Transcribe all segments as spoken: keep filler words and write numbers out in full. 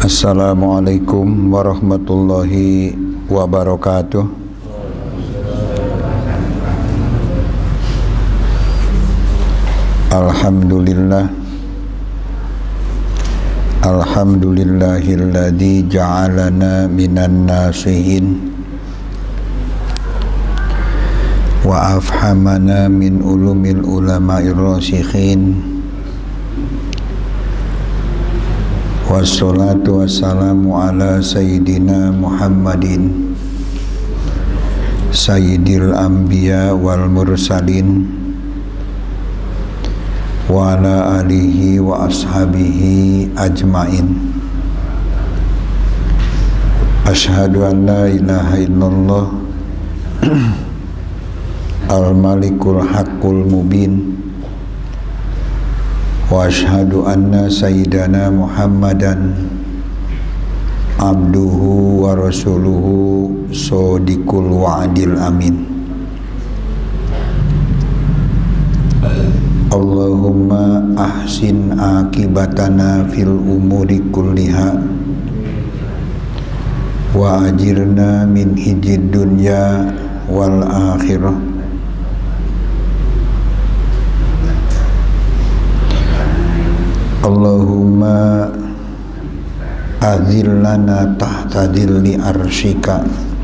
Assalamualaikum warahmatullahi wabarakatuh. Alhamdulillah Alhamdulillahilladzi ja'alana minan nasihin wa afhamana min ulumil ulama'ir rasikhin. Wassalatu wassalamu ala sayyidina Muhammadin sayyidil anbiya wal mursalin wa ala alihi wa ashabihi ajmain. Asyhadu an la ilaha illallah al-malikul haqqul mubin wa asyhadu anna sayyidana Muhammadan abduhu wa rasuluhu shodiqul wa'dil amin. Allahumma ahsin akibatana fil umuri kulliha wa ajirna min hijid dunya wal akhirah. Allahumma azillana tahta dhilli arsyika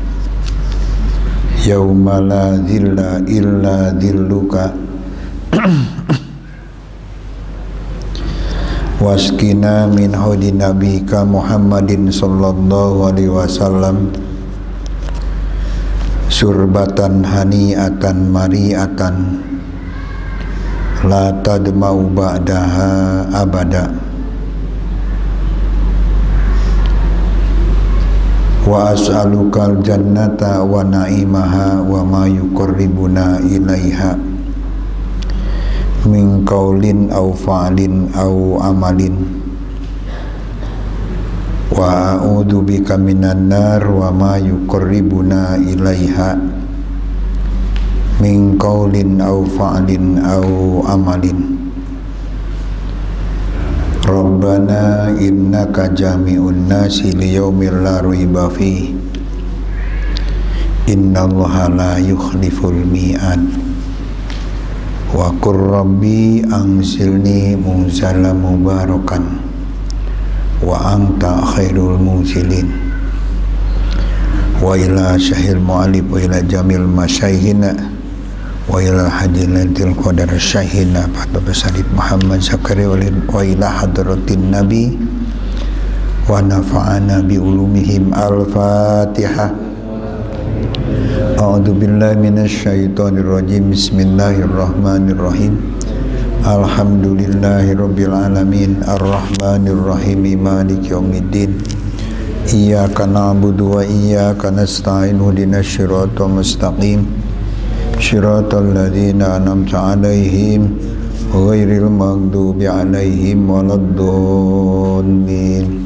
yauma la dhilla illa dhilluka waskina min haudi nabika Muhammadin sallallahu alaihi wasallam surbatan hani'atan mari'atan la tadma'u ba'daha abada. Wa as'alukal jannata wa na'imaha wa ma yuqarribuna ilaiha min qaulin aw fa'lin aw amalin. Wa a'udzu bika minan nar wa ma yuqarribuna ilaiha min qaulin aw fa'lin aw amalin. Rabbana innaka jami'un nasi liyaumin la raiba fihi innallaha la yukhliful mi'ad. Wa qur rabbi anzilni munzalan mubarakan wa anta khairul munzilin. Wa ila syahil mu'alib wa ila jamil masyaykhina wa ila hadilatil qadar syahina Pak Salid Muhammad Zakaria wa ila hadratin nabi wa nafa'ana bi ulumihim. Al-Fatihah. A'udzu billahi minasy syaithanir rajim. Bismillahirrahmanirrahim. Alhamdulillahi rabbil alamin arrahmanir rahim maliki yaumiddin. Iyyaka na'budu wa iyyaka nasta'in ihdinas siratal mustaqim Shiratal ladzina an'amta 'alaihim ghairil maghdubi 'alaihim waladdallin.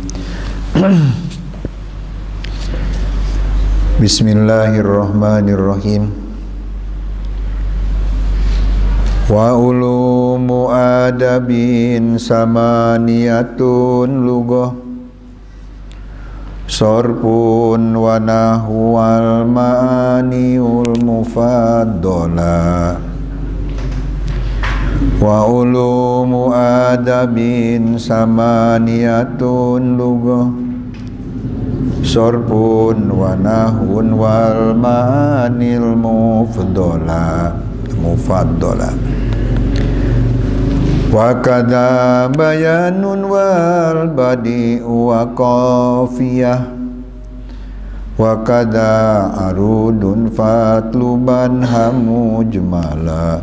Bismillahirrahmanirrahim. Wa ulumu adabin samaniyatun lughah sorpun wa nahwal ma'aniul mufaddola. Wa ulumu adabin samaniyatun lughah sorpun wa nahwun wal ma'anil mufaddola mufaddola. Wa kadza bayanun wal badi'u wa qafiyah wa kadza arudun fatluban hamujmala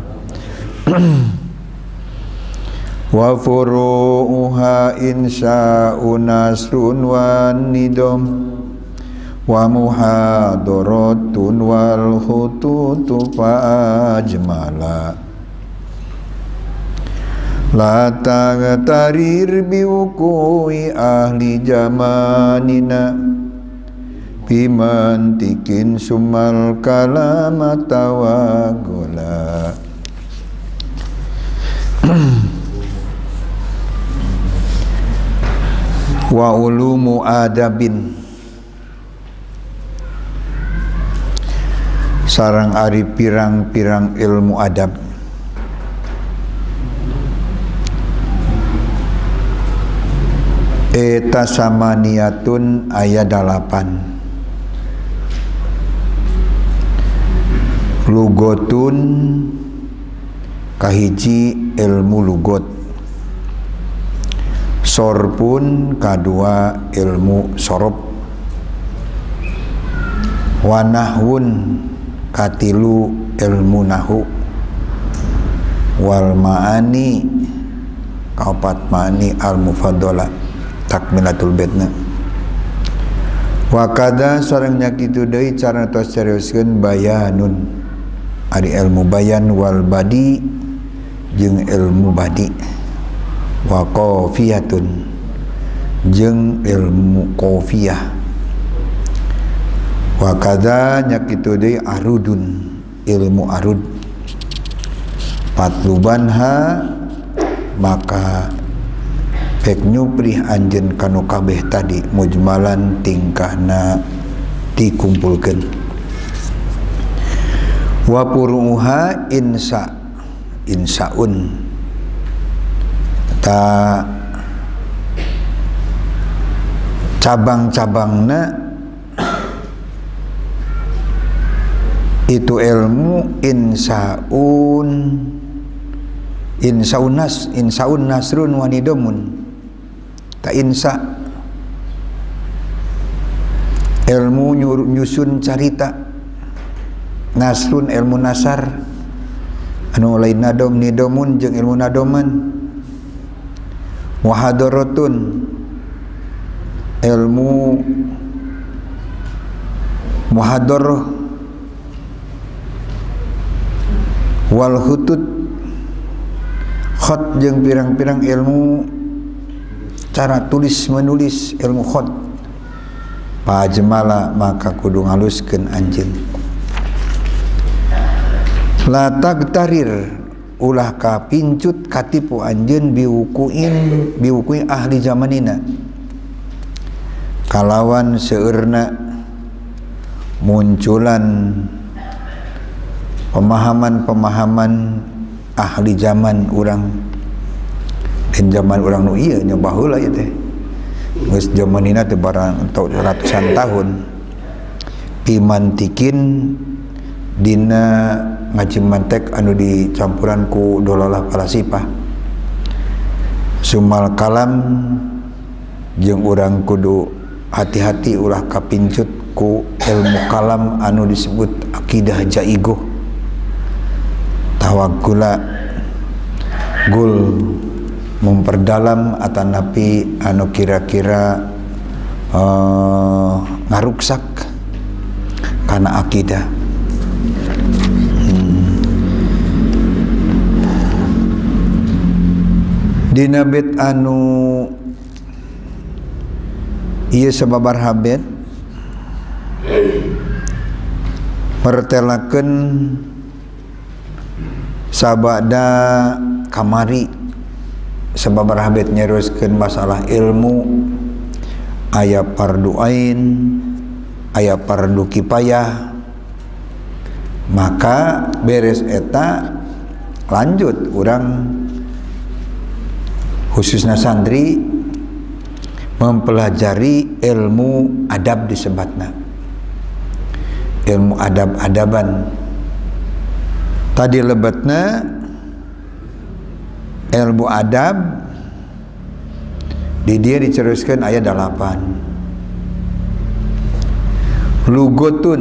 wa furu'uha insya'un nasrun wan nidam wa muhadaratun wal khututu fa ajmala. La taghtarir biwuku'i ahli jamanina bimantikin sumal kalama tawagola. wa ulumu adabin sareng ari pirang-pirang ilmu adab. Eta samaniyatun ayat dalapan. Lugotun kahiji ilmu lugot, sorpun kadua ilmu sorop, wanahun katilu ilmu nahu, wal ma'ani kaopat ma'ani al mufaddalah takmilatul bedna. Wakada sareng nyakitu deui cara tos seriuskeun bayanun ari ilmu bayan wal badi jeung ilmu badi, wa qafiyatun jeung ilmu qafiyah. Wakada nyakitu deui arudun ilmu arud, patlubanha maka pek nyuprih anjeun kanu kabeh tadi mujmalan tingkahna dikumpulkeun. Wa puruha insa insaun ta cabang-cabangna itu ilmu insaun insaunas insaun nasrun wanidomun ta insa ilmu nyusun carita, nasrun ilmu nasar anu lain nadom nidomun jeung ilmu nadoman, wahadaratun ilmu muhadarah, wal hutut khot jeung pirang-pirang ilmu cara tulis menulis ilmu khot. Pajemala maka kudu ngaluskeun anjeun. La tagtarir ulah kapincut katipu anjeun biwukuin biwukui ahli zamanina kalawan seueurna munculan pemahaman-pemahaman ahli zaman urang dan zaman urang nu ieu nya baheula ieu teh geus zamanina teh barang ratusan tahun pimantikin dina ngaji mantek anu dicampuran ku dolalah palasipah sumal kalam jeung urang kudu hati-hati ulah kapincut ku ilmu kalam anu disebut akidah jaigoh tawakkula gul memperdalam atanapi anu kira-kira uh, ngaruksak karena akidah. Dina bet anu ieu sababar habet mertelakeun sabada kamari sababar habet nyeruskeun masalah ilmu aya fardu ain aya fardu kifayah, maka beres eta lanjut urang khususnya santri mempelajari ilmu adab disebatna ilmu adab-adaban. Tadi lebetna ilmu adab di dia diceruskan ayat delapan. Lugotun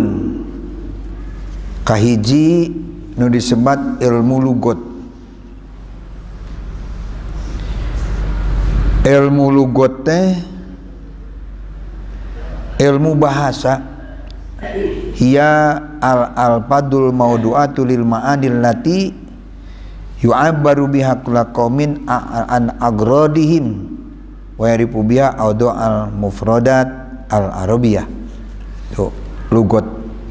kahiji nu disebat ilmu lugot. Ilmu lugot teh ilmu bahasa hiya al-alfadul maudu'atu lil ma'anil lati yu'abbaru biha kulla qaumin an agradihim wa yarifu biha awdu al-mufradat al-arabiyah. Tuh, lugot.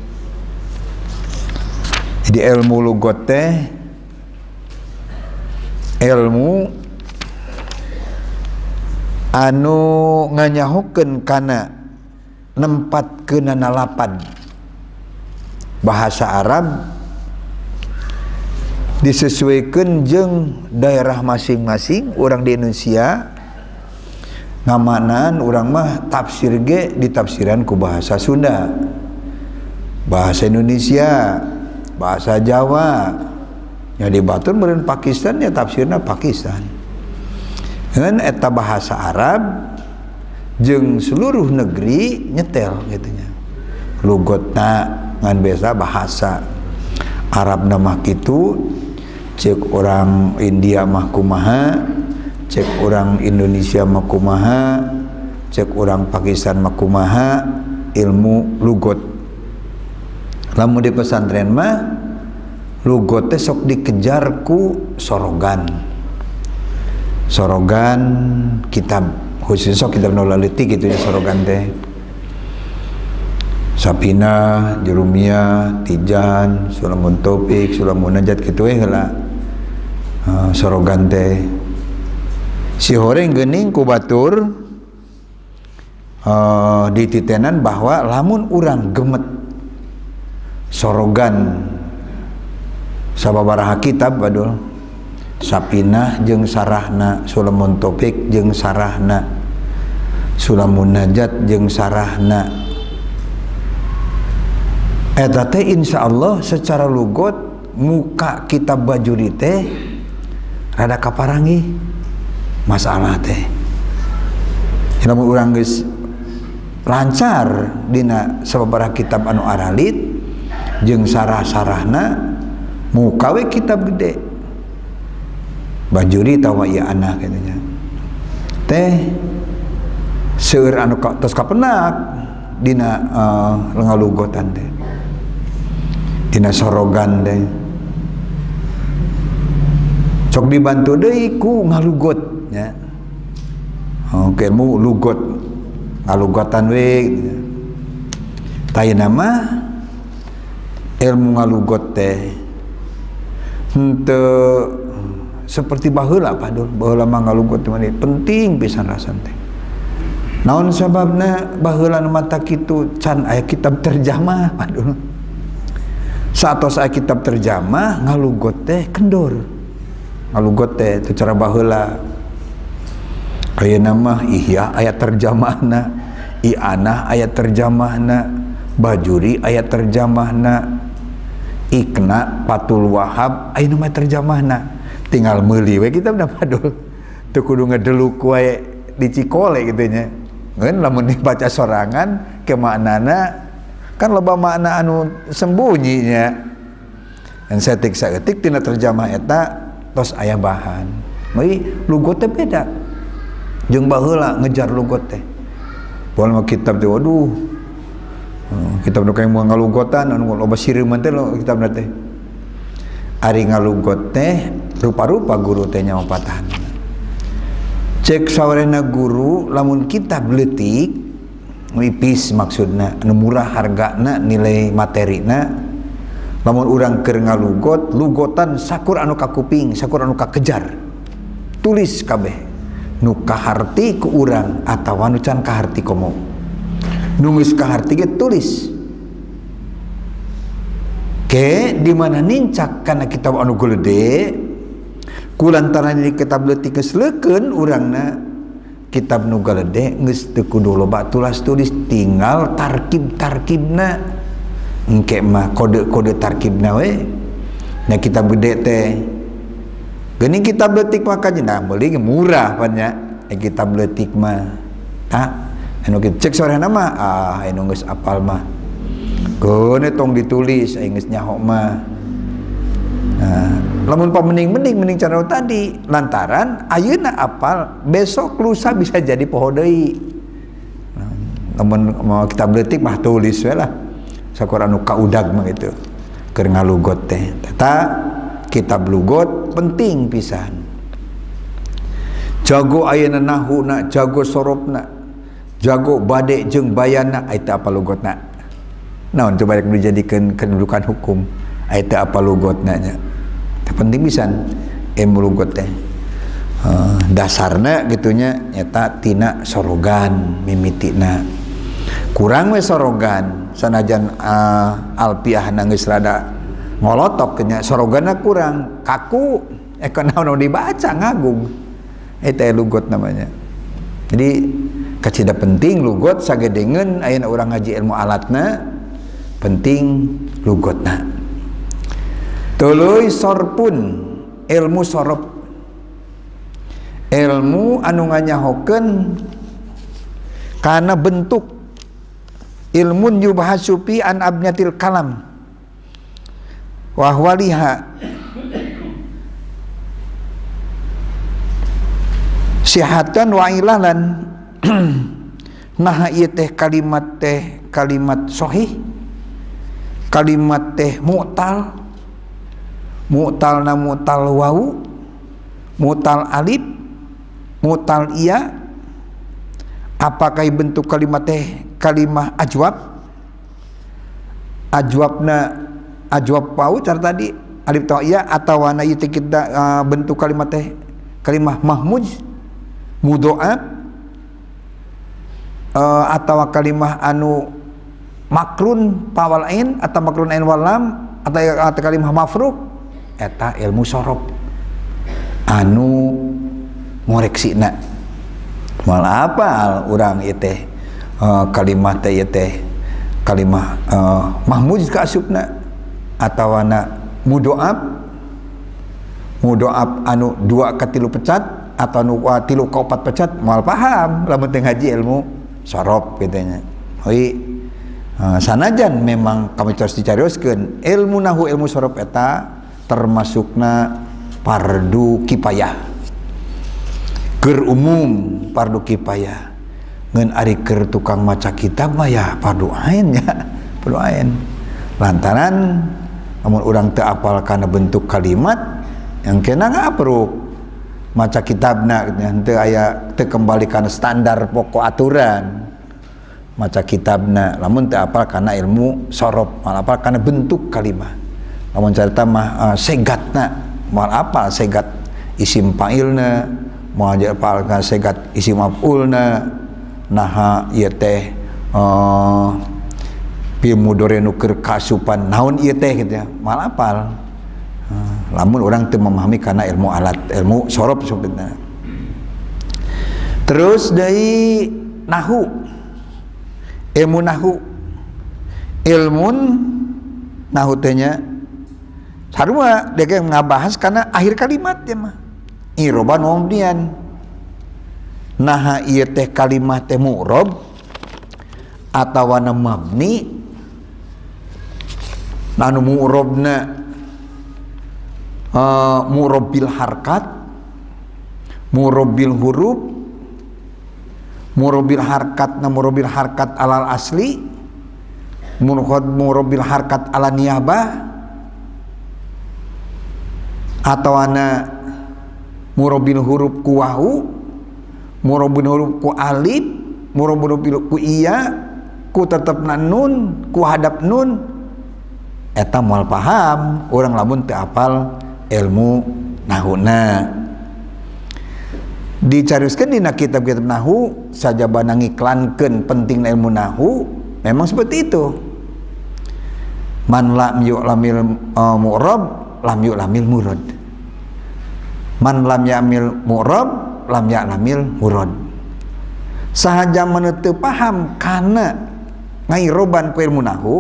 Jadi ilmu lugot teh ilmu anu nganyahokeun kana nempatkeun nalapan bahasa Arab disesuaikan jeung daerah masing-masing. Orang di Indonesia ngamanan orang mah tafsir ge ditafsiran ku bahasa Sunda, bahasa Indonesia, bahasa Jawa. Ya di batur meureun Pakistan ya tafsirna Pakistan. Dengan eta bahasa Arab jeung seluruh negeri nyetel gitunya. Lugotna ngan biasa bahasa Arab nama kitu, cek orang India mah kumaha, cek orang Indonesia mah kumaha, cek orang Pakistan mah kumaha, ilmu lugot. Lamun di pesantren mah lugot teh sok dikejar ku sorogan. Sorogan kitab khusus sok kitab nu leutik gitu ya sorogan teh. Sapina, Jurumiyah, Tijan, Sulamun Taufik, Sulamun Najat kitu we heula. Uh, sorogan teh. Si horeng geuning ku batur uh, dititenan bahwa lamun urang gemet sorogan sababaraha kitab badul Sapinah jeung sarahna, Sulamun Taufik jeung sarahna, Sulamun Najat jeung sarahna. Eta teh insyaallah secara lugot muka kitab Bajuri teh rada kaparangi masalah teh. Lamun urang geus lancar dina sababaraha kitab anu aralit jeung sarah-sarahna muka we kitab gede. Bajuri tawa ieu anak katanya. Teh seueur anu tos kapenak dina uh, ngalugotan teh. Dina sorogan teh. Sok dibantu deui ku ngalugot nya. Oke mu lugot ngalugotan we. Tayna mah ilmu ngalugot teh henteu seperti baheula padul, baheula mah ngalugot mah penting pisan rasan teh. Naon sababna baheula nu mata kitu can aya kitab terjemah padul. Satos aya kitab terjemah ngalugot teh kendor. Ngalugot teh teu cara baheula. Ayeuna mah Ihya aya terjemahna, I'anah aya terjemahna, Bajuri aya terjemahna, Iqna, Fathul Wahhab aya nu mah terjemahna. Tinggal meuli we kitab da padul. Teu kudu ngadeluk wae di Cikole kitu nya. Ngeun lamun dibaca sorangan ke maknana kan loba makna anu sembunyi nya. Dan saeutik saeutik tina terjemah eta tos aya bahan. Meuli lugot teh beda. Jeung baheula ngejar lugot teh. Poal mah kitab teh waduh. Kitab nu kaeng moal ngalugotan anu loba sireuman teh kitabna teh. Ari ngalugot teh rupa-rupa guru teh nyawa patahan. Cek sawarena guru lamun kitab leutik wipis maksudna anu murah hargana nilai materina. Lamun urang keur ngalugot lugotan sakur anu kakuping sakur anu kakejar tulis kabeh nu kaharti ku urang atawa nu can kaharti komo nu geus kaharti ge tulis ke di mana nincak kana kitab anu gede kulantaran di kitab leutik geus leukeun urangna kitab nu gede geus teu kudu loba tulis-tulis tinggal tarkib-tarkibna engke mah kode-kode tarkibna we nya kitab gede teh geuning kitab leutik mah kanjena meuli murah pan nya kitab leutik mah tah anu cek sorena mah ah anu geus apal mah keune tong ditulis aya geus nyaho mah. Nah, lamun pamening-mening mending cara tadi lantaran ayeuna apal besok lusa bisa jadi poho deui. Nah, lamun mau kitab leutik mah tulis we lah. Sakur anu kaudag mah gitu. Keur ngalugot teh. Tata kitab lugot penting pisan. Jago ayeuna nahuna, jago sorobna, jago bade jeung bayana eta apa lugotna. Naon coba rek dijadikeun kedudukan hukum. Eta apa lugotna nya. Teh penting pisan ilmu lugot teh. uh, dasarna gitunya nyata tina sorogan mimitina kurang we sorogan sanajan uh, alpiah nangis rada ngolotok nya sorogana kurang kaku ekonomi dibaca ngagung eta lugot namanya. Jadi kacida penting lugot sagedengeun ayeuna urang ngaji ilmu alatna penting lugotna. Tuluy sorpun ilmu sorop ilmu anu nganyahokeun kana bentuk ilmun yubahasu fi an abnyatil kalam wa waliha sihatan wa ilalan. Nah ieu teh kalimat teh kalimat sahih kalimat teh mu'tal mu'tal na mu'tal wau mu'tal alif mu'tal iya. Apakah bentuk kalimat teh kalimah ajwab ajwabna ajwab wau cara tadi alif ta iya atawa na ieu teh uh, bentuk kalimat teh kalimah mahmuz mudho'ab uh, atau kalimah anu makrun pawal ain atau makrun ain walam atau, atau kalimah mafruk eta ilmu sorop anu ngoreksina mal apal urang ieu teh uh, kalimah teh ieu teh kalimah uh, mahmuz ka asupna atawana mudho'ab mudho'ab anu dua ka tilu pecat atau nu tilu ka opat pecat moal paham lamun teu ngaji ilmu sorop kitanya. Hoi uh, sanajan memang kami terus dicarioskeun ilmu nahu ilmu sorop eta termasukna fardu kifayah keur umum fardu kifayah ngeun ari keur tukang maca kitab mah ya fardu ain ya fardu ain lantaran lamun urang teu apal kana bentuk kalimat yang kena ngapruk maca kitabna henteu aya teu kembali kana standar pokok aturan maca kitabna lamun teu apal kana ilmu sorop mal apal kana bentuk kalimat lamun carita mah uh, segatna mal apal segat isim fa'ilna moal apal kana segat isim maf'ulna naha ieu teh uh, pi mudhari nu keur kasupan naon ieu teh gitu ya mal apal. Lamun orang teu memahami karena ilmu alat ilmu sorop sebenarnya. Terus dari nahu ilmu nahu ilmun nahu tehnya sarua dia ngabahas karena akhir kalimat ya mah iroban wamdian naha ieu teh kalimat teh mu'rob atawana mabni nanu mu'robna Uh, murobil harkat murobil huruf murobil harkat na murobil harkat alal asli murobil harkat ala niyabah atau ana murobil huruf ku wahu murobil huruf ku alif murobil huruf ku iya ku tetep nun ku hadap nun eta moal paham orang lamun teu apal ilmu nahuna dicariuskeun dina kitab-kitab nahu sajabana ngiklankeun pentingna ilmu nahu memang seperti itu man lam yu'lamil uh, mu'rab lam yu'lamil murad man lam ya'mil mu'rab lam ya'lamil murad sahaja meneu paham kana ngairoban ku ilmu nahu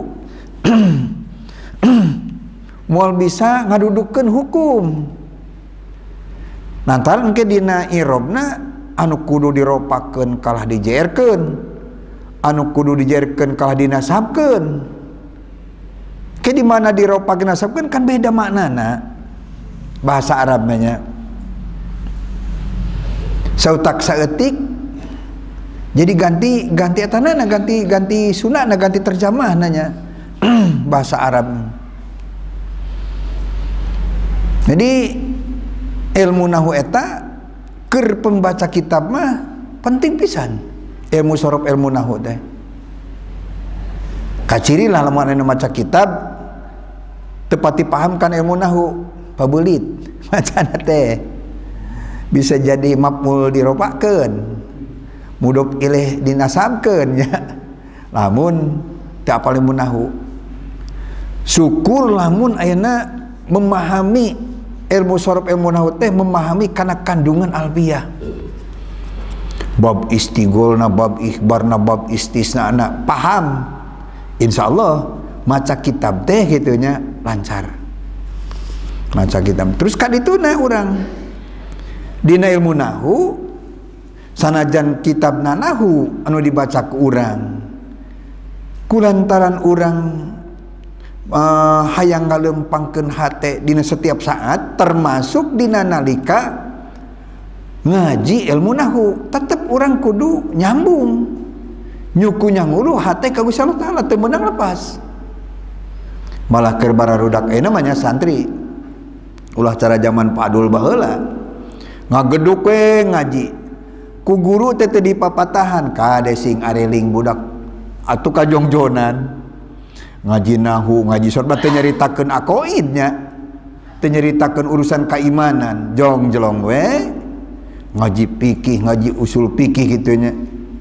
moal bisa ngadudukeun hukum lantaran ke dina irobna anu kudu diropakeun kalah dijaerkeun anu kudu dijaerkeun kalah dinasabkeun ke di mana diropakeun nasabkeun kan beda maknana bahasa Arabnya sautak saeutik jadi ganti ganti etanana ganti ganti sunana ganti terjemah nanya bahasa Arab. Jadi ilmu nahu eta keur pembaca kitab mah penting pisan ilmu sorop ilmu nahu teh kaciri lah lamun anu maca kitab teu pati paham kan ilmu nahu pabeulit macana teh bisa jadi maf'ul diropakeun, mudhof ilaih dinasabkeun nya. Lamun teu apal ilmu nahwu. Syukur lamun ayeuna memahami ilmu sorof ilmu nahwu teh memahami kana kandungan alfiah. Bab istigholna, bab ikhbarna, bab istisnana paham. Insyaallah maca kitab teh gitunya lancar. Maca kitab. Terus kadituna urang dina ilmu nahwu sanajan kitabna nahwu anu dibaca ku urang kulantaran urang uh, hayang ngalempangkeun hate dina setiap saat termasuk dina nalika ngaji ilmu nahwu tetep urang kudu nyambung nyukunya ngulu hate ka Gusti Allah Taala teu meunang lepas. Malah keur bararudak ayeuna namanya santri ulah cara zaman Pak Adul baheula ngageduk we ngaji ku guru teh teu dipapatahan kade sing areling budak atuh kajongjonan ngaji nahwu ngaji sorbat teu nyaritakeun aqaidnya teu nyaritakeun urusan keimanan jong jelong we ngaji fikih ngaji usul fikih gitunya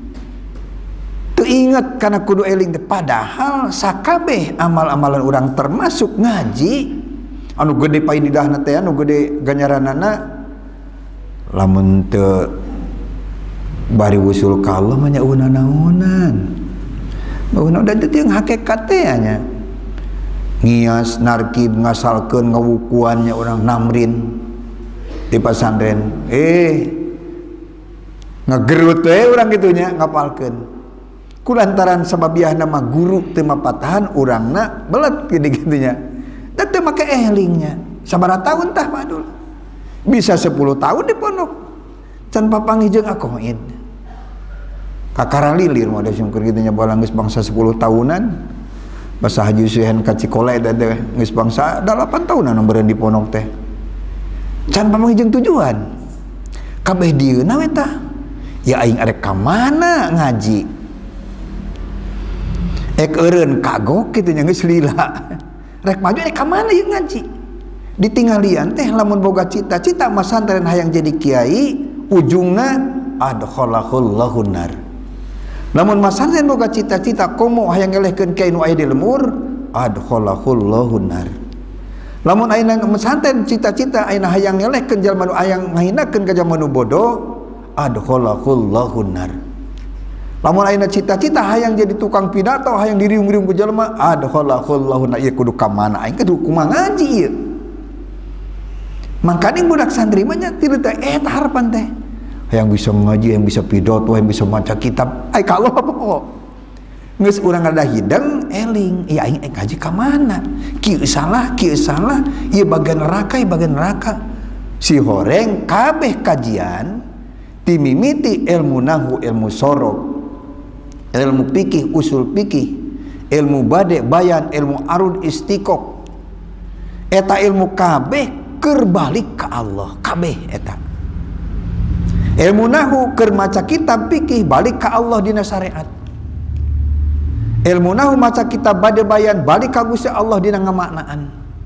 teu inget kana kudu eling teh padahal sakabeh amal-amalan urang termasuk ngaji anu gede paididahna teh anu gede ganjaranana lamun teu bari wusul ka Allah mah nya unan-unan. Bahwa udah itu yang hakikat teh nya. Ngias narkib ngasalkeun ngawukuannya orang namrin di pasantren. Eh ngagerut teh urang gitunya ngapalkeun. Kulantaran sababiahna mah guru teu mapatahan urangna belet gini-gitunya. Da teu make ehlingnya. Sabaraha tahun tah Pak Dul? Bisa sepuluh tahun di pondok. Can papanggih jeung aqaid. Kakara lilir mah da sungkur kitu nya balang geus bangsa sepuluh tahunan. Basa Haji Suhen ka Cikole da teh geus bangsa delapan tahunan beureun di pondok teh. Can pamanggih jeung tujuan. Kabeh dieuna we tah. Ya aing arek ka mana ngaji. Ek eureun kagok kitu nya geus lila. Rek maju ek ka mana ieu ngaji. Ditinggalian teh lamun boga cita-cita mah santren hayang jadi kiai ujungna adkhalahullahu nar. Lamun masantren boga cita-cita komo hayang ngelehkeun kiai nu aya di lemur adkhalahullahu nar. Lamun ayeuna masantren cita-cita ayeuna hayang ngelehkeun jalma nu hayang ngahinakeun ka jalma nu bodoh adkhalahullahu nar. Lamun ayeuna cita-cita hayang jadi tukang pidato hayang diriung-riung ku jalma adkhalahullahu nar. Ieu kudu ka mana aing kudu kumaha ngaji ieu. Mangkana budak santri mah nya tilu teh eta harapan teh. Yang bisa ngaji, yang bisa pidato, yang bisa maca kitab. Ai kalau apa? Geus urang ada hidang eling, ya aing ngaji ka mana? Kieu salah, kieu salah, ieu bagian neraka, ieu bagian neraka. Si horeng kabeh kajian timimiti ilmu nahwu, ilmu sorof, ilmu fikih, usul fikih, ilmu bade, bayan, ilmu arud, istiqoq. Eta ilmu kabeh keur balik ka Allah, kabeh eta. Ilmu nahwu keur maca kitab fikih balik ka Allah dina syariat. Ilmu nahwu maca kitab bade bayan balik ka Gusti Allah dina ngamaknaan.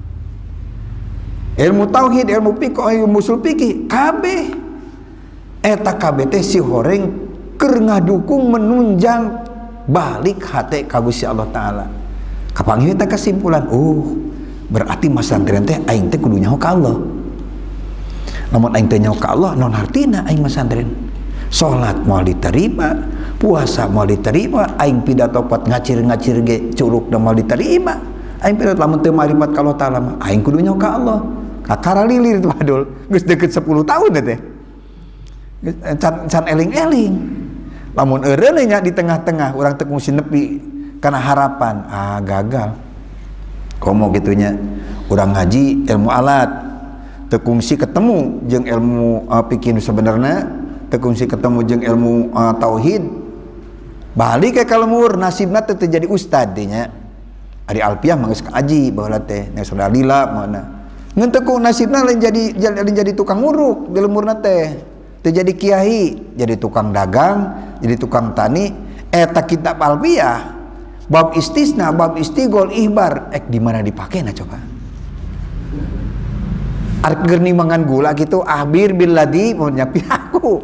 Ilmu tauhid, ilmu fikih, ilmu usul fikih kabeh eta kabeh teh si horeng keur ngadukung menunjang balik hate ka Gusti Allah taala. Kapanggih eta kesimpulan, oh berarti masantren teh aing teh kudu nyaho ka Allah. Namun aing teh nyaho ka Allah non artina aing masantren. Salat moal diterima, puasa moal diterima, aing pidato pot ngacir-ngacir ge curug da moal diterima. Aing pidato lamun teu maripat ka Allah taala mah aing kudu nyaho ka Allah. Kakara lilir teh Padul, geus deukeut sepuluh tahun teh. Can can eling-eling. Lamun eureun nya di tengah-tengah urang teu kungsi nepi kana harapan, ah gagal. Komo gitunya urang ngaji ilmu alat teu kungsi ketemu jeung ilmu uh, fikih sebenarnya teu kungsi ketemu jeung ilmu uh, tauhid balik ke lemur nasibna teh jadi ustad nya ari alfiah mah geus kaaji baheula teh nya saudara lila mana ngeun teu ku nasibna lain jadi lain jadi tukang nguruk di lemurna teh teu jadi kiai jadi tukang dagang jadi tukang tani eta kitab alfiah bab istisna bab istighol ihbar ek di mana dipake na coba Arger ni mangan gula gitu, ahbir billadhi mau nyapi aku.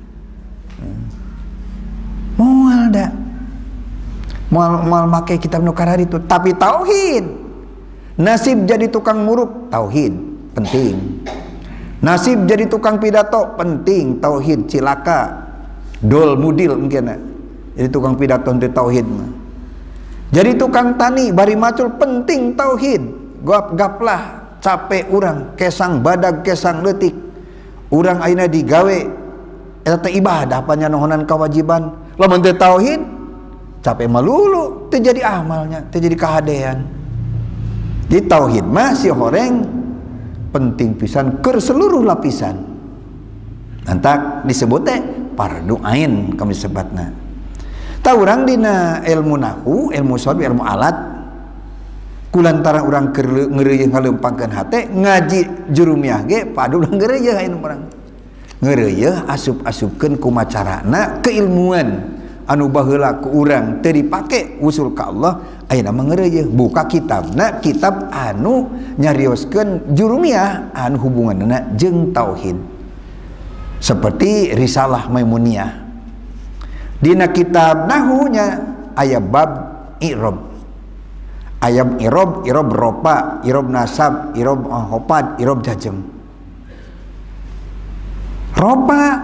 Moal dah. Moal moal make kitab nu karari itu, tapi tauhid. Nasib jadi tukang muruk, tauhid penting. Nasib jadi tukang pidato penting, tauhid. Cilaka. Dol mudil mungkin. Jadi tukang pidato untuk tauhid mah. Jadi tukang tani bari macul penting tauhid. Gap-gaplah capek orang kesang badag kesang letik orang aina digawe eta ibadah panyanohonan kewajiban lamun teu tauhid capek malulu teu jadi amalnya teu jadi kahadean. Di tauhid mah si horeng penting pisan keur seluruh lapisan antak disebut teh fardu ain kami sebatna. Ta urang dina ilmu nahwu ilmu sharaf ilmu alat kulantaran orang ngeureuy ngaleumpangkeun hate ngaji jurumiah ge padu urang ngeureuy aya urang ngeureuy asup-asupkeun ku macarana keilmuan anu baheula ku urang teu dipake usul ka Allah ayeuna mah ngeureuy buka kitabna kitab anu nyarioskeun jurumiah anu hubunganna jeung tauhid seperti Risalah Maimuniyah dina kitab nahwunya aya bab i'rab ayam irob, irob ropa, irob nasab, irob uh, hopad, irob jajem. Ropa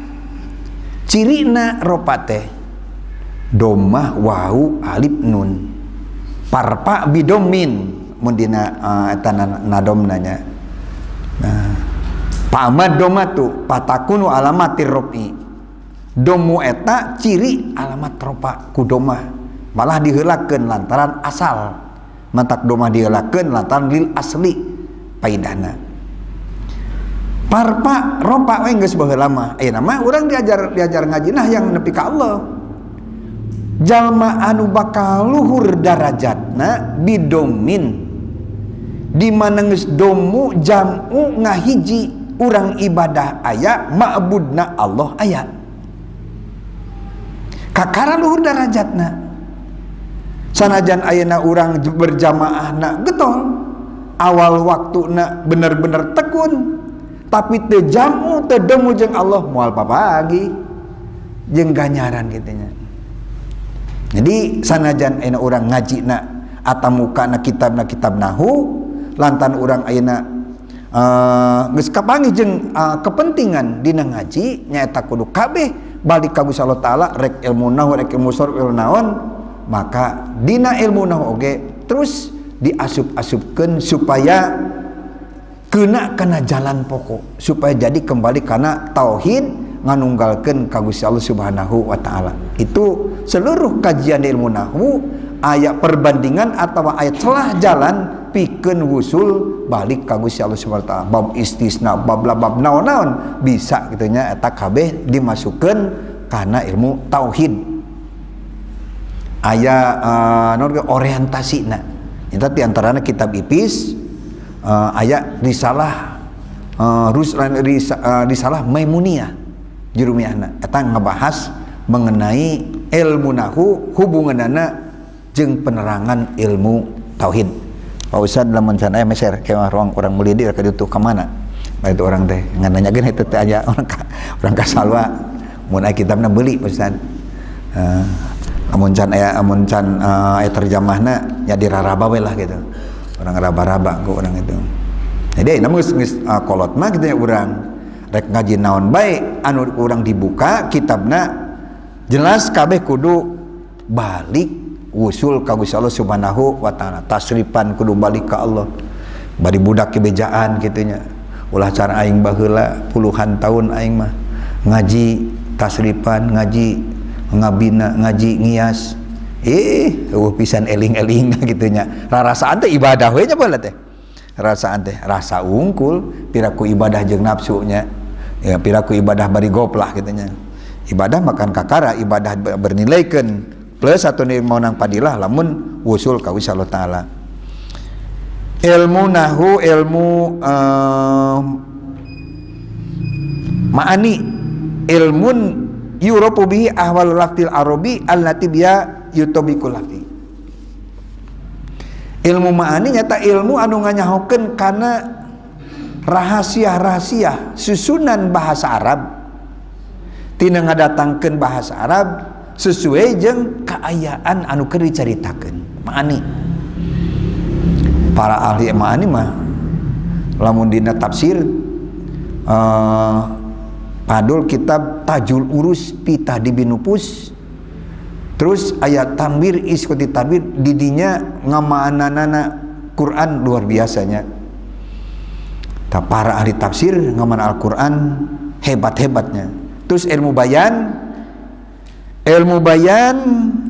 cirina ropa teh domah wau alif nun parpa bidomin mundina uh, eta nadomnanya. Nah, pamad domatu patakunu alamatir ropi. Domu eta ciri alamat ropa ku domah. Malah diheulakeun lantaran asal mantak domah diheulakeun lantaran lil asli paidana parpa ropa we geus baheula mah ayeuna mah urang diajar diajar ngaji nah yang nepi ka Allah jalma anu bakal luhur darajatna bidomin di mana geus domu jamu ngahiji urang ibadah aya ma'budna Allah aya kakara luhur darajatna sanajan ayeuna urang berjamaah na getol awal waktu na bener-bener tekun tapi teu jamu teu demu jeung Allah moal papagi jeung ganjaran gitunya. Jadi sanajan ayeuna urang ngaji na atamuka na kitab na kitab nahwu lantan urang ayeuna uh, geus kapanggih jeung uh, kepentingan dina ngaji nyaeta kudu kabeh balik ka Gusti Allah taala rek ilmu nahwu rek ilmu sharaf ilmu naon maka dina ilmu nahwu oge terus diasup-asupkeun supaya kena kana jalan pokok supaya jadi kembali kana tauhid nganunggalkeun ka Gusti Allah Subhanahu wa taala. Itu seluruh kajian ilmu nahwu aya perbandingan atau aya celah jalan pikeun wusul balik ka Gusti Allah Subhanahu wa taala. Bab istisna, bab bab naon-naon bisa kitu nya eta kabeh dimasukkeun kana ilmu tauhid. Aya uh, orientasi na itu diantaranya kitab Ipis uh, aya risalah uh, risalah Maimuniyah jurumiahna eta ngebahas mengenai ilmu nahwu hubunganana jeung penerangan ilmu tauhid. Pak Ustad lamun can aya meser kemah ruang urang meuli di ka ditu ka mana bae itu orang teh ngananyakeun eta teh aya orang ka urang ka salwa mun aya kitabna beuli Ustad. uh, amun can aya amun can uh, aya terjemahna nya diraraba we lah gitu orang raba-raba ku urang itu jadi aya geus geus uh, kolot mah kitu nya urang rek ngaji naon bae anu urang dibuka kitabna jelas kabeh kudu balik wusul ka Gusti Allah Subhanahu wa taala tasrifan kudu balik ka Allah bari budak kebejaan kitu nya ulah cara aing baheula puluhan tahun aing mah ngaji tasrifan ngaji ngabina ngaji ngias eh eueuh pisan eling-eling gitunya rarasaan teh ibadah we nya bae teh rasaan teh rasa unggul piraku ibadah jeung nafsunya ya piraku ibadah bari goplah gitunya ibadah makan kakara ibadah bernilaikeun plus satu mau nang padilah lamun wusul ka Gusti Allah taala. Ilmu nahwu ilmu uh, ma'ani ilmun yuropu bihi ahwal laftil arabi allati biya yutobikul lafti. Ilmu ma'ani nyata ilmu anu nganyahokeun kana rahasia-rahasia susunan bahasa Arab tina ngadatangkeun bahasa Arab sesuai jeung kaayaan anu keur dicaritakeun maani. Para ahli maani mah lamun dina tafsir uh, padul kitab Tajul Urus fi Tahdibi Nufus, terus ayat tambir iskuti tabir didinya ngamaanana Quran luar biasanya. Ta para ahli tafsir ngaman Al-Quran hebat-hebatnya. Terus ilmu bayan, ilmu bayan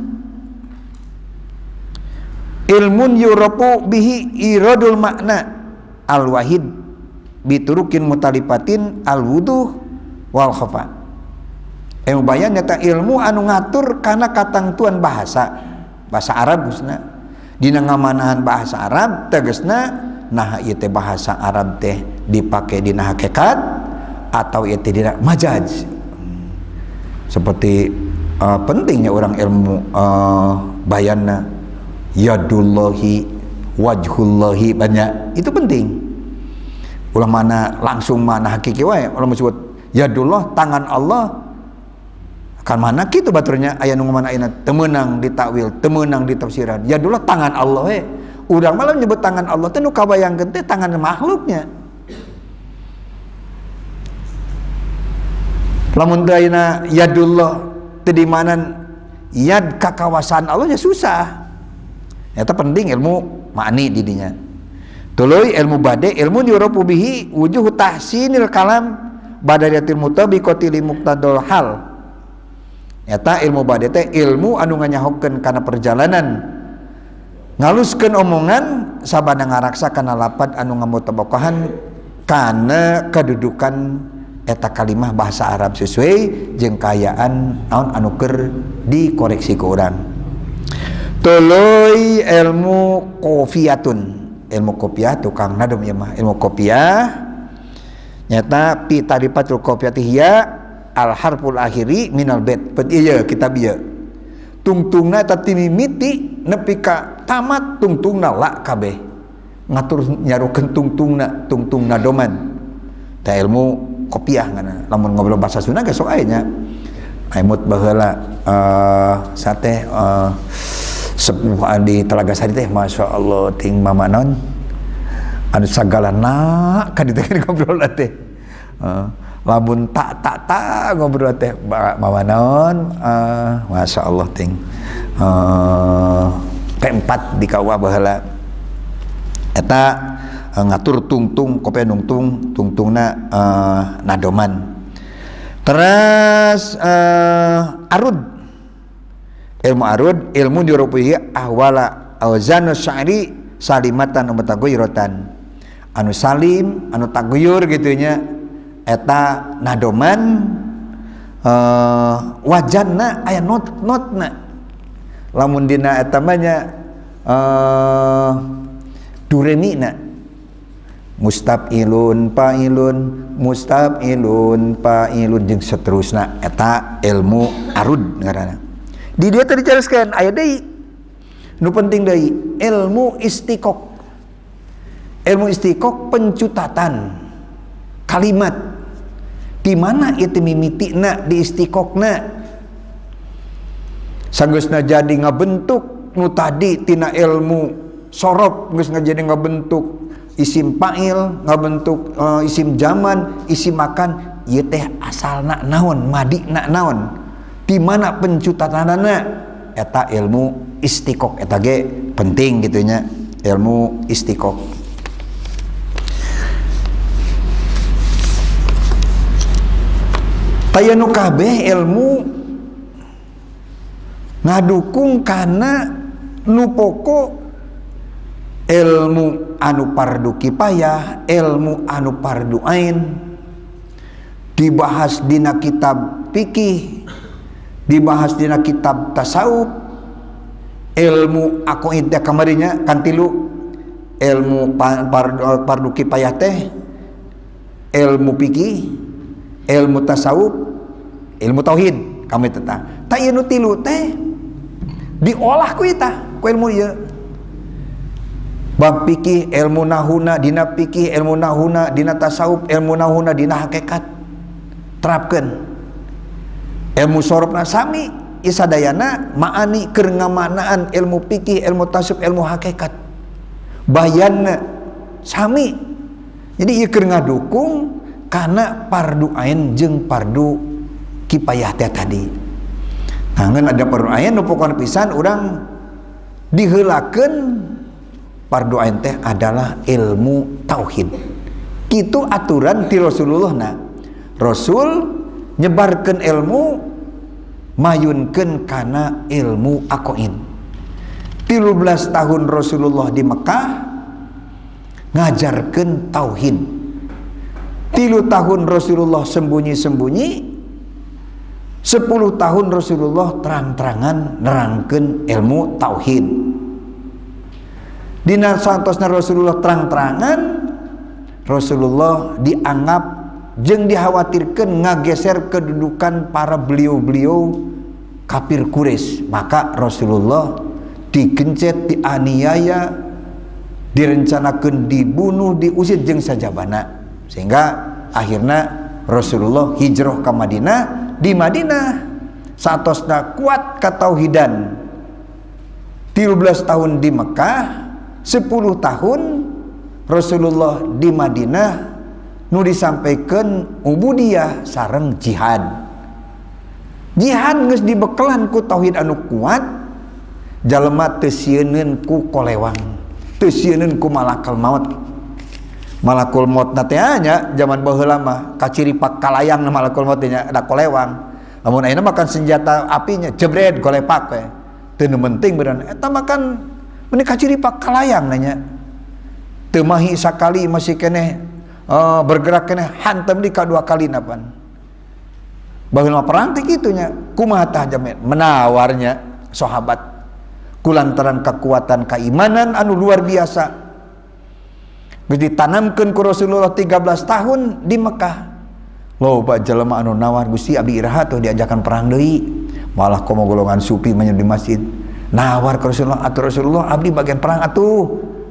ilmun yurapu bihi iradul makna al-wahid biturukin mutalipatin al-wuduh wal khafa. Ilmu bayan nyata ilmu anu ngatur kana katangtuan bahasa bahasa Arab khususna dina ngamanahan bahasa Arab tegasna nah ieu teh bahasa Arab teh dipake dina hakikat atau ieu teh dina majaz. Seperti uh, pentingnya orang ilmu uh, bayanna yadullahi wajhullahi banyak itu penting. Ulah mana langsung mana hakiki wae ulah disebut yadullah tangan Allah kan mana kitu baturnya aya nu mana ayeuna teu meunang ditakwil teu meunang ditafsiran yadullah tangan Allah we urang malah nyebut tangan Allah teh nu kabayangkeun teh tangan makhluknya. Lamun teu ayeuna yadullah teu di mana yad kakawasan Allah nya susah. Eta penting ilmu ma'ni didinya. Tuluy ilmu bade ilmu yurapu bihi wujuh tahsinil kalam badariyatil mutabiqati li muqtadal hal. Eta ilmu bade teh ilmu anu nganyahokeun kana perjalanan ngaluskeun omongan sabana ngaraksa kana lapad anu ngamutabaqahan kana kedudukan eta kalimah bahasa Arab sesuai jeung kaayaan naon anu keur dikoreksi ku urang. Tuluy ilmu qofiyatun, ilmu kopiah tukang nadom ya mah ilmu kopiah nyata pi tarifatul qofiyati hiya al harful akhiri minal bait. Ieu kitab ieu tungtungna eta timimiti nepi ka tamat tungtungna la kabeh ngatur nyarukeun tungtungna tungtung nadoman teh ilmu kopiah ngana. Lamun ngobrol bahasa Sunda geus sok aya nya aimut baheula uh, sate uh, sepuh di Telaga Sari teh masya Allah ting mama non anu sagalana kan dieu ngobrol teh uh, lamun tak tak tak ngobrol teh mama non uh, masya Allah ting uh, keempat di kawa baheula eta uh, ngatur tungtung kope nungtung tungtungna uh, nadoman. Terus uh, arud ilmu arud ilmu dirupihi ahwala awzanu sya'ri salimatan umatagoyrotan anu salim anu taguyur gitunya eta nadoman uh, wajanna aya not notna lamun dina eta manya uh, duremina mustabilun pailun mustabilun pailun jeung saterusna eta ilmu arud ngaranna. Di dia tadi jelaskan aya deui nu penting deui ilmu istiqoq. Ilmu istiqoq pencutatan kalimat di mana ieu mimitina di istiqoqna sanggeusna jadi ngabentuk nu tadi tina ilmu sorof geus jadi ngabentuk isim fa'il ngabentuk uh, isim zaman isim makan ieu teh asalna naon madina naon di mana pencutatanana eta ilmu istiqoq eta ge penting gitunya ilmu istiqoq. Tayanu kabeh ilmu ngadukung kana nu pokok ilmu anu fardu kifayah ilmu anu fardu ain dibahas dina kitab fikih dibahas dina kitab tasawuf ilmu aqaidah kamarinya kan tilu ilmu fardu kifayah teh ilmu fikih ilmu tasawuf ilmu tauhid kami teh ta ieu nu tilu teh diolah ku eta ku ilmu ieu bab fikih ilmu nahuna dina fikih, ilmu nahuna dina tasawuf, ilmu nahuna dina hakikat terapkeun. Ilmu sorobna sami isadayana maani keur ngamaknaan ilmu fikih, ilmu tasawuf, ilmu hakikat. Bayanna sami. Jadi ieu keur ngadukung kana fardu ain jeung fardu kifayah teh tadi. Nah, ngan ada fardu ain nu pokona pisan urang diheulakeun fardu ain teh adalah ilmu tauhid. Kitu aturan ti Rasulullah na. Rasul nyebarkeun ilmu mayunkeun kana ilmu aqaid. tilu belas tahun Rasulullah di Mekah ngajarkeun tauhid. Tilu tahun Rasulullah sembunyi-sembunyi, sepuluh tahun Rasulullah terang-terangan nerangkeun ilmu tauhid. Dina santosna Rasulullah terang-terangan, Rasulullah dianggap jeung dikhawatirkeun ngageser kedudukan para beliau-beliau kafir Quraisy. Maka Rasulullah digencet, dianiaya, direncanakeun dibunuh, diusir jeung sajabana. Sehingga akhirnya Rasulullah hijrah ke Madinah. Di Madinah satosna kuat katauhidan. tilu belas tahun di Mekah, sepuluh tahun Rasulullah di Madinah nu disampaikan ubudiyah sareng jihad. Jihad geus dibekelan ku tauhid anu kuat, jalema teu sieunneun ku kolewang, teu sieunneun ku malakal maut. Malakul maut na teh nya zaman baheula mah kaciripak kalayang na malakul maut nya ada kolewang. Lamun ayeuna makan senjata apinya jebret golepak we. Teu penting beneran eta makan meni kaciripak kalayang nanya. Teu mahi sakali masih keneh uh, bergerak keneh hantem di kadua kali napan. Baheula perang teh kitu nya. Kumaha tah jamet menawarnya sahabat kulantaran kekuatan keimanan anu luar biasa. Geus ditanamkeun ku Rasulullah tiga belas tahun di Mekah. Loba jelema anu nawar, Gusti abdi iraha tuh diajakan perang deui. Malah komo golongan sufi mah di masjid. Nawar ke Rasulullah, atuh Rasulullah abdi bagian perang atuh.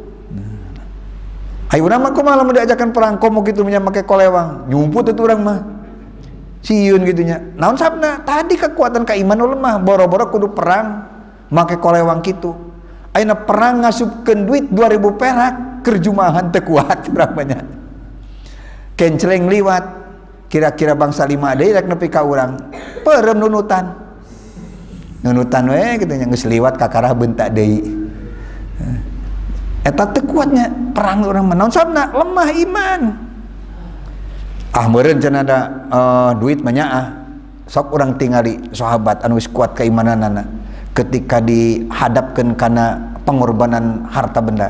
Ayeuna mah kumaha lamun diajakan perang komo kitu nya make kolewang. Nyumput atuh urang mah. Sieun kitu nya. Naon sabna? Tadi kekuatan keimanan lemah, boro-boro kudu perang make kolewang kitu. Ayeuna perang ngasupkeun duit dua ribu perak keur jumahan teu kuat urang banyak. Kenceleng liwat, kira-kira bangsa lima deui rek nepi ka urang. Peureum nunutan. Nunutan we kitu nya geus liwat ka karah beuntak deui. Eta teu kuatnya perang urang mah. Naon sabna? Lemah iman. Ah meureun cenah ada uh, duit mah nyaah. Sok urang tingali sahabat anu geus kuat keimananana ketika dihadapkeun kana pengorbanan harta benda.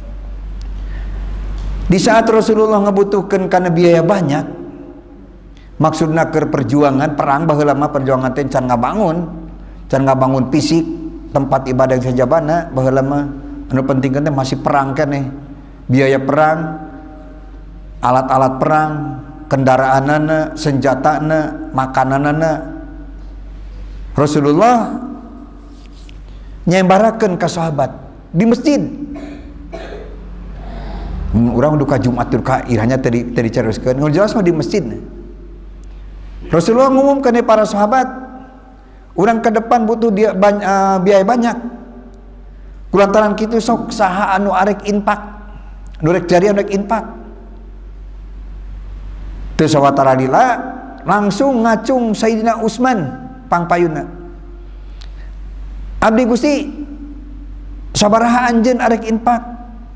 Di saat Rasulullah ngebutuhkan karena biaya banyak, maksudna keur perjuangan perang baheula mah perjuangan teh can ngabangun, can ngabangun fisik tempat ibadah sajabana baheula mah anu penting teh masih perang keneh. Biaya perang, alat-alat perang, kendaraanana, senjatana, makananana. Rasulullah nyembarakeun ka sahabat di masjid. Urang duka Jumat duka irahnya tadi tadi caroskeun ngul jelas mah di masjid. Rasulullah ngumumkeun para sahabat, urang ke depan butuh dia banyak, uh, biaya banyak. Kulantaran kitu sok saha anu arek infak, anu rek jarian rek infak. Teu sawatara lila langsung ngacung Sayyidina Utsman pangpayuna. Abdi Gusti sabaraha anjeun arek infak?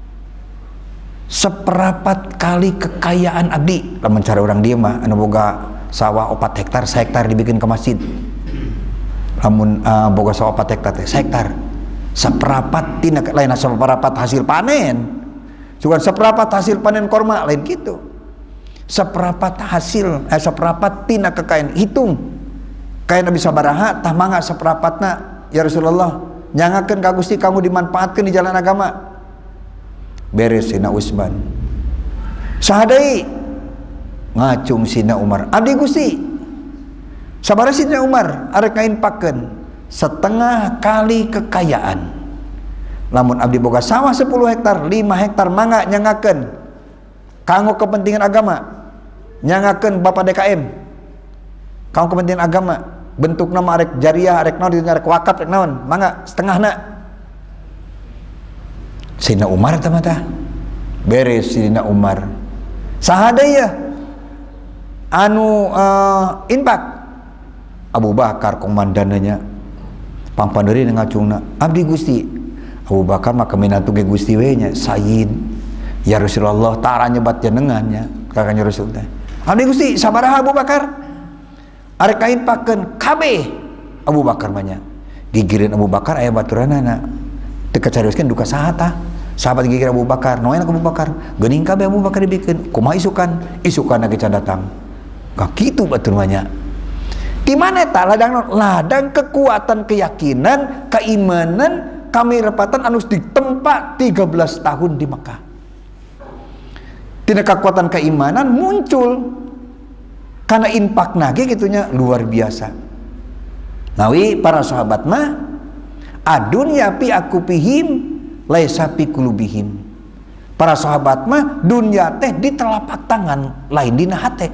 Seperapat kali kekayaan abdi. Lamun cara orang dia mah anu boga sawah opat hektar, sehektar dibikin ke masjid. Lamun uh, boga sawah opat hektar teh sehektar. Seperapat tina lain seperapat hasil panen. Cuman seperapat hasil panen korma lain gitu. Seperapat hasil eh seperapat tina kekayaan hitung. Kayak Nabi sabaraha tah mangga seperapatna ya Rasulullah. Nyangakeun ka Gusti kamu dimanfaatkeun di jalan agama. Beres Sina Utsman. Sahadai ngacung Sina Umar. Abdi Gusti sabaraha Sina Umar arek ngainpakeun setengah kali kekayaan. Lamun abdi boga sawah sepuluh hektar, lima hektar mangga nyangakeun kanggo kepentingan agama, nyangakeun Bapak D K M kanggo kepentingan agama, bentuk nama arek jariah, arek naon arek wakaf, arek naon, mangga setengahna. Sayyidina Umar tah mata beres. Sayyidina Umar sahadaya anu uh, infak. Abu Bakar komandannya pampandeuri ngacungna, abdi Gusti. Abu Bakar mah keminatu ge Gusti we nya, Sayyid ya Rasulullah tara nyebat jenengannya kakanya Rasul teh. Abdi Gusti sabaraha Abu Bakar? Arek kainpakeun kabeh. Abu Bakar mah nya. Gigireun Abu Bakar aya baturanana. Teu kacarioskeun duka saha tah? Sahabat gigir Abu Bakar, noen Abu Bakar. Geuning kabeh Abu Bakar dibikeun. Kumaha isukan? Isukan lagi can datang. Ka kitu batur mah nya. Di mana tah ladang ladang kekuatan keyakinan, keimanan kami repatan anu ditempa tiga belas tahun di Mekah. Tina kekuatan keimanan muncul karena infak nage gitunya luar biasa. Nawi para sahabat mah adunya pi aku pihim laisa pi kulubihim. Para sahabat mah dunia teh di telapak tangan lain dina hate.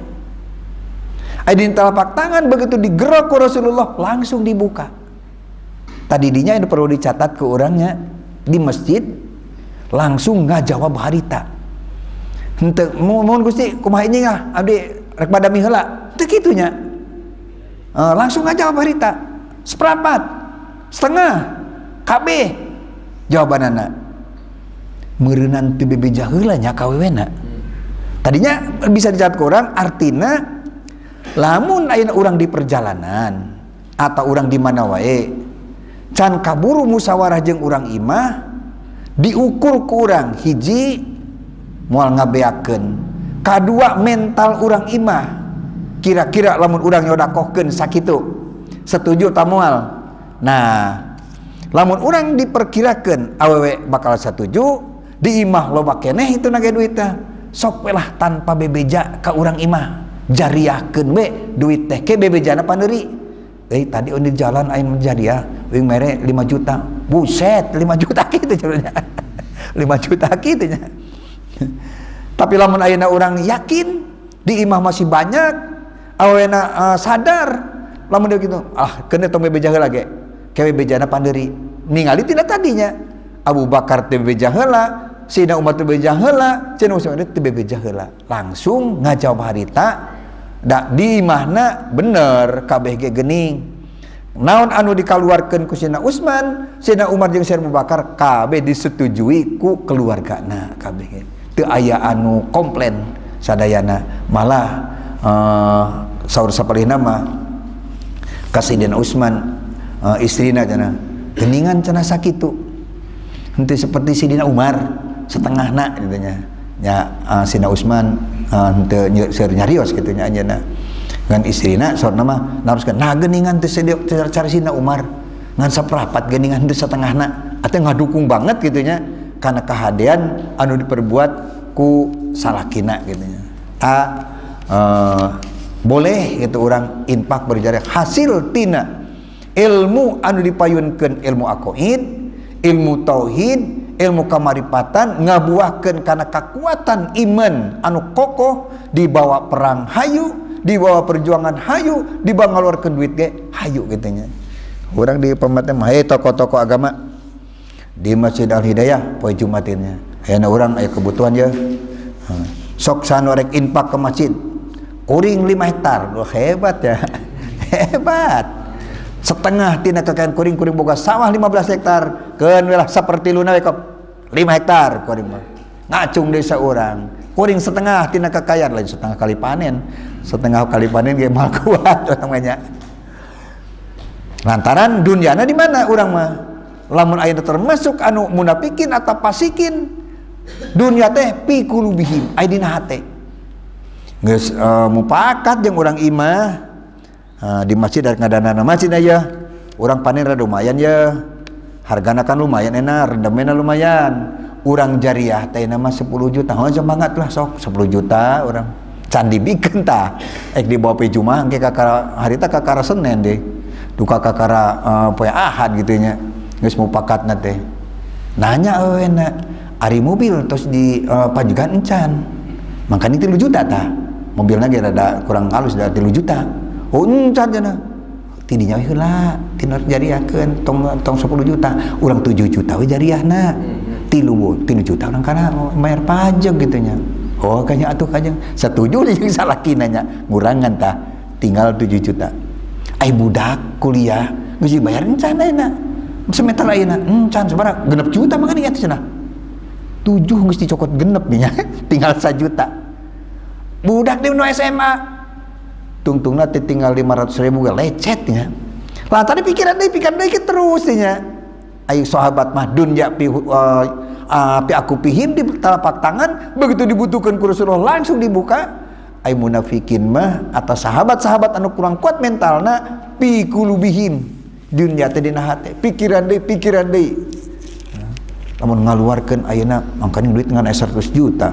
Ai di telapak tangan begitu digerak ku Rasulullah langsung dibuka. Tadi dinya itu perlu dicatat ke orangnya di masjid langsung ngajawab harita. Henteu mohon Gusti kumaha ini ngah abdi rek badami heula. Teu kitu nya. E, langsung ngajawab harita. Seprapat, setengah, kabeh. Jawabanana meureunnan teu bebeja heula nya ka wewena. Tadinya bisa dicatat ke orang artina lamun ayeuna urang di perjalanan atau urang di mana wae can kaburu musyawarah jeung urang imah diukur ku urang hiji moal ngabeakeun, kadua mental urang imah kira-kira lamun urang nyodakohkeun sakitu setuju ta moal. Nah lamun urang diperkirakeun awewe bakal setuju di imah loba keneh itu nage duitna sok we lah tanpa bebeja ka urang imah jariahkeun we duit teh ke bebejana pandeuri. Eh tadi on di jalan aing menjadi ya, wing mere lima juta. Buset, lima juta kitu cenah. lima juta kitu nya. Tapi lamun ayeuna urang yakin di imah masih banyak, awena uh, sadar lamun dia gitu, ah keuneu tong bebeja heula ge. Ke bebejana pandeuri. Ningali tina tadinya Abu Bakar teh bebeja heula, Sayyidina Umar teh bebeja heula, cenah Usman teh bebeja heula. Langsung ngajawab harita da di imahna bener kabeh ge geuning. Naon anu dikaluarkeun ku Sayyidina Utsman, Sayyidina Umar jeung Sayyidina Abu Bakar kabeh disetujui ku keluargana kabeh ge. Teu aya anu komplain sadayana. Malah uh, saur sapalihna mah ka Sayyidina Utsman uh, istrina cenah geuningan cenah sakitu. Henteu seperti Sayyidina Umar setengahna gitu nya. Ya uh, Sayyidina Utsman henteu uh, seueur nyarios kitu nya anjeunna ngan istrina saurna mah naroskeun nah geuningan teh cara Sayyidina Umar ngan saprapat geuningan teh satengahna atuh ngadukung banget kitu nya kana kahadean anu diperbuat ku salakina kitu nya. A uh, boleh gitu orang infak berjariah hasil tina ilmu anu dipayunkeun ilmu aqaid, ilmu tauhid, ilmu kamaripatan ngabuahkeun kana kekuatan iman anu kokoh dibawa perang hayu, dibawa perjuangan hayu, dibawa ngaluarkeun duit ge hayu gitu nya. Urang di pematnya mah hey, tokoh-tokoh agama di Masjid Al Hidayah poe Jumatinnya. Ayeuna urang aya kebutuhan ya. Sok sanorek infak ke masjid. Kuring lima hektar. Wah, hebat ya. Hebat. Setengah tina kekayaan kuring kuring boga sawah lima belas hektar. Keun we lah saperti luna we kop lima hektar kuring mah. Ngacung desa urang. Kuring setengah tina kekayaan lain setengah kali panen. Setengah kali panen ge mal kuat namanya. Lantaran dunyana di mana urang mah? Lamun ayeuna termasuk anu munafikin atau pasikin, dunya teh fi qulubihim aidina hate. Geus uh, mupakat jeung urang imah uh, di masjid ada ngadanana masjid aya. Urang panen rada lumayan ya. Hargana kan lumayan enak, rendemena lumayan. Urang jariah teh nama sepuluh juta. Heuh semangat lah sok sepuluh juta urang. Can dibikeun tah. Ek dibawa pe Jumaah engke kakara harita kakara Senin deh. Duka kakara uh, poe Ahad gitu nya. Geus mupakatna teh. nanya eueuna ari mobil terus di uh, pajegan encan makanya tilu juta tah mobilna ge rada kurang halus da tilu juta oh encan cenah tidinya we heula tina jariahkeun tong tong sepuluh juta urang tujuh juta we jariahna tilu tilu juta urang kana bayar pajak gitu nya oh kayaknya atuh kajeng setuju jeung salakina nya ngurangan tah tinggal tujuh juta ai budak kuliah geus dibayar encan ayeuna semeter ayeuna encan sabaraha genep juta makanya atuh cenah tujuh geus dicokot genep nya tinggal satu juta budak di S M A tungtungna teh tinggal lima ratus ribu ge lecetnya lah tadi pikiran deui pikiran deui terus nya ayo sahabat mah dunya pi uh, uh, pi aku pihim di telapak tangan begitu dibutuhkan ku Rasulullah langsung dibuka ayo munafikin mah atas sahabat-sahabat anu kurang kuat mentalna pi kulubihim dunya teh dina hate pikiran deui pikiran deui lamun ngaluarkeun ayeuna mangkana duit ngan seratus juta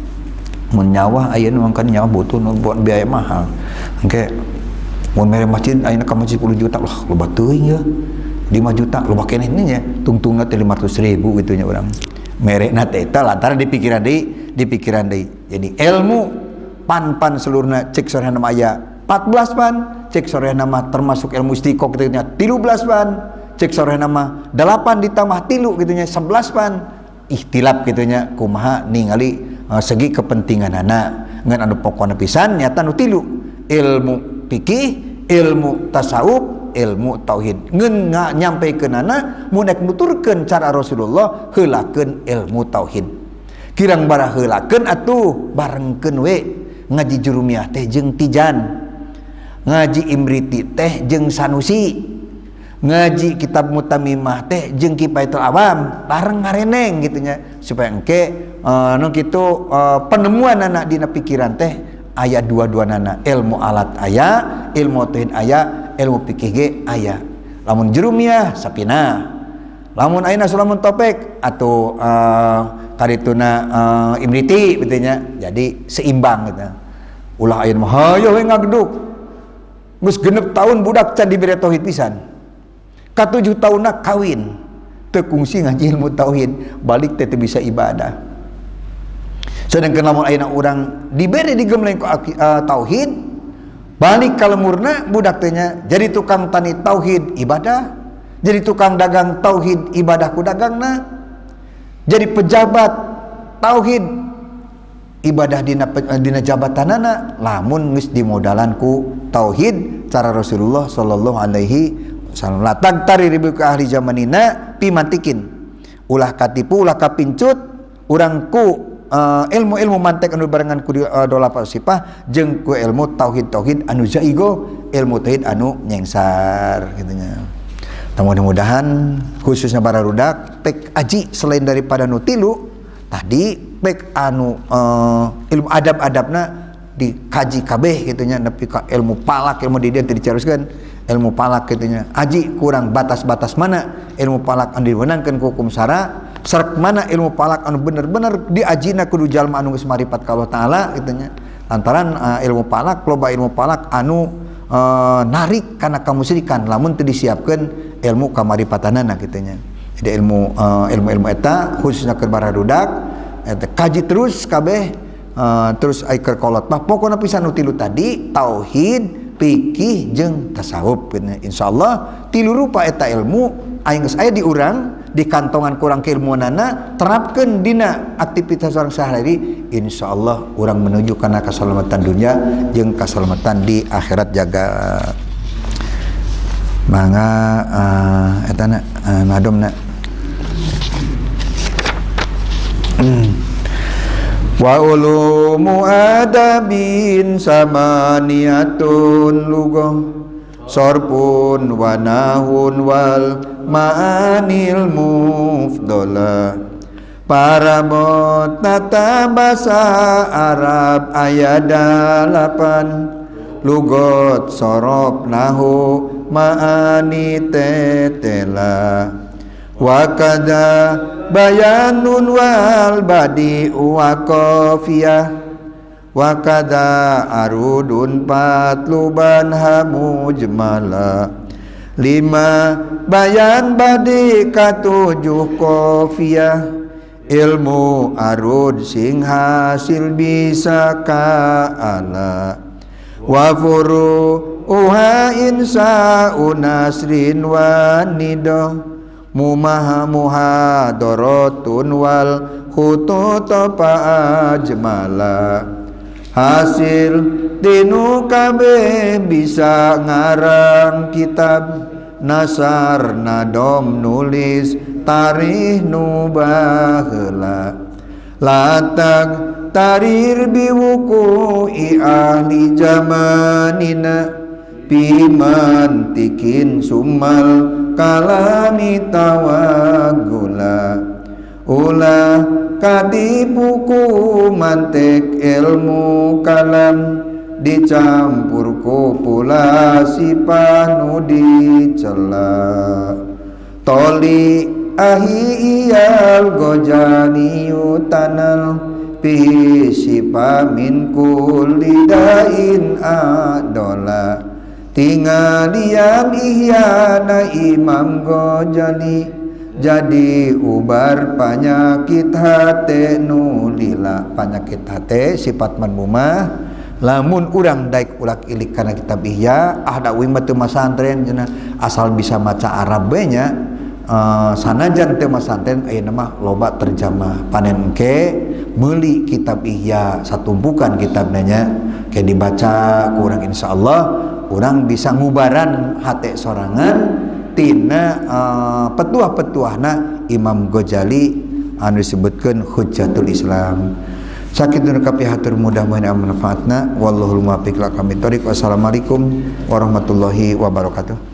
mun nyawa ayeuna mangkana nyawa butuh buat biaya mahal engke mun mere masjid ayeuna ka masjid sepuluh juta lah loba teuing ya lima juta loba keneh nya tungtungna teh lima ratus ribu gitu nya urang merekna teh eta lantaran dipikiran deui dipikiran deui jadi ilmu pan-pan seluruhna cek sorehna mah aya empat belas pan cek sorehna mah termasuk ilmu istiqoq gitu nya tilu belas pan cek sore nama delapan ditambah tilu gitunya sebelas pan ikhtilaf gitunya kumaha ningali uh, segi kepentingan anak ngan anu pokona pisan nyata nu tilu ilmu fikih ilmu tasawuf ilmu tauhid ngeun nyampekeunana mun nek nuturkeun cara Rasulullah heulakeun ilmu tauhid kirang bara heulakeun atuh barengkeun we ngaji jurumiyah teh jeung tijan ngaji imriti teh jeung sanusi ngaji kitab mutamimah teh jeung kifaitul awam bareng ngareneng gitunya supaya engke uh, nu kitu uh, penemuan anak dina pikiran teh aya dua-duanana ilmu alat aya ilmu tauhid aya ilmu fikih ge aya lamun jurumiyah sapina lamun ayeuna sulamun topik atau uh, karituna uh, imriti gitunya jadi seimbang gitu ulah ayeuna mah hayo we ngagduk geus genep tahun budak can dibere tauhid pisan katujuh tahunna kawin teu kungsi ngaji ilmu tauhid balik teh bisa ibadah sedangkan lamun ayeuna urang dibere digemleng ku uh, tauhid balik ka lemurna budak teh nya jadi tukang tani tauhid ibadah jadi tukang dagang tauhid ibadah ku dagangna jadi pejabat tauhid ibadah dina dina jabatanana lamun geus dimodalan ku tauhid cara Rasulullah sallallahu alaihi wasallam la tagtari ribu ka ahli zamanina pimantikin ulah katipu ulah kapincut urang ku uh, ilmu-ilmu mantek anu barengan ku uh, dola falsafah jeung ku ilmu tauhid-tauhid anu zaigo ilmu tauhid anu nyengsar gitunya. Mudah-mudahan khususnya para rudak pek aji selain daripada nu tilu tadi pek anu uh, ilmu adab-adabna dikaji kabeh gitunya nepi ka ilmu palak ilmu didieu teu dicaruskeun ilmu palak gitunya aji kurang batas-batas mana ilmu palak anu diwenangkeun ku hukum syara sareng mana ilmu palak anu bener-bener diajina kudu jalma anu geus maripat ka Allah taala gitunya lantaran uh, ilmu palak loba ilmu palak anu uh, narik kana kamusyrikan lamun teu disiapkeun ilmu kamaripatanana gitunya jadi ilmu uh, ilmu-ilmu eta khususnya keur bararudak eta kaji terus kabeh uh, terus ai keur kolot mah pokona pisan nu tilu tadi tauhid fikih jeung tasawuf gitu. Insyaallah tilu rupa eta ilmu aya geus aya di urang di kantongan kurang keilmuanana terapkeun dina aktivitas orang sehari-hari insyaallah urang menuju kana kasalamatan dunia jeung kasalamatan di akhirat jaga mangga uh, eta na uh, nadomna wa ulumu adabin samaniyatun lughah sorpun wa nahun wal ma'anil mufdola parabot tata bahasa Arab ayat dalapan lugot sorob nahu ma'ani tetela wakada bayanun wal badi wa qafiyah wakada arudun patluban hamujmala lima bayan badi katujuh qafiyah ilmu arud sing hasil bisa kaala wa furu uha insa unasrin wa nidah mumaha muhadaratun wal khutut ajmala hasil dinu kabeh bisa ngarang kitab nasar nadom nulis tarikh nu baheula latag tarir biwuku i ahli zamanina pimantikin sumal kalami tawagula ulah katipuku mantek ilmu kalam dicampur kopulasi panu dicela toli ahi iyal gojani utanal pihi sipa min kulli dain adola tingalian ihyana Imam Ghazali jadi ubar penyakit hate nulila penyakit hate sifat manmumah lamun urang daik ulak ilik kana kitab ihya ahda uing teu masantren asal bisa maca Arab nya uh, sanajan teu masantren ayeuna mah loba terjemah panen engke meuli kitab ihya satumpukan kitabna nya ke dibaca ku urang insyaallah urang bisa ngubaran hate sorangan tina uh, petuah-petuahna Imam Ghazali anu disebutkeun Hujjatul Islam. Sakit nu kapi hatur mudah-mudahan manfaatna wallahul muwaffiq ila aqwamit thoriq. Wassalamualaikum warahmatullahi wabarakatuh.